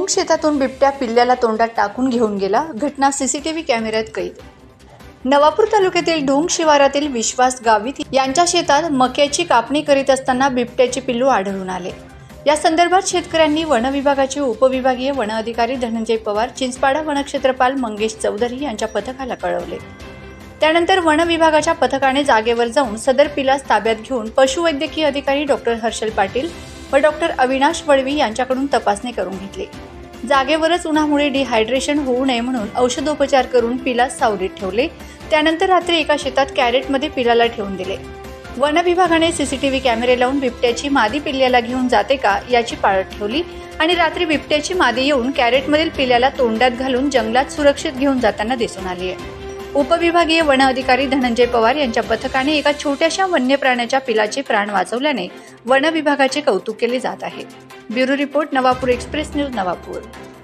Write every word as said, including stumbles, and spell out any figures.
मुंग शेतातून बिबट्या पिल्ल्याला तोंडात टाकून घेऊन गेला. घटना सीसीटीव्ही कॅमेऱ्यात कैद. नवापूर तालुक्यातील ढोंग शिवारातील विश्वास गावित यांच्या शेतात मक्याची कापणी करीत असताना बिबट्याचे पिल्लू आढळून आले. या संदर्भात शेतकऱ्यांनी वन विभागाचे उपविभागीय वन अधिकारी धनंजय पवार, चिंचपाडा वनक्षेत्रपाल मंगेश चौधरी यांच्या पथकाला कळवले. त्यानंतर वन विभागाच्या पथकाने जागेवर जाऊन सदर पिलास ताब्यात घेऊन पशुवैद्यकीय अधिकारी डॉक्टर हर्षल पाटील व डॉक्टर अविनाश वळवी यांच्याकडून तपासणी करून घेतली. जागेवरच उन्हामुळे डिहायड्रेशन होऊ नये म्हणून औषधोपचार करून पिलास सावलीत ठेवले. त्यानंतर रात्री एका शेतात कॅरेटमध्ये पिलाला ठेवून दिले. वन विभागाने सीसीटीव्ही कॅमेरे लावून बिबट्याची मादी पिल्ल्याला घेऊन जाते का याची पाळत ठेवली आणि रात्री बिबट्याची मादी येऊन कॅरेटमधील पिल्ल्याला तोंडात घालून जंगलात सुरक्षित घेऊन जाताना दिसून आली आहे. उपविभागीय वन अधिकारी धनंजय पवार यांच्या पथकाने एका छोट्याशा वन्य प्राण्याच्या पिलाचे प्राण वाचवल्याने वन विभागाचे कौतुक केले जात आहे. Bureau report, Navapur express news, Navapur.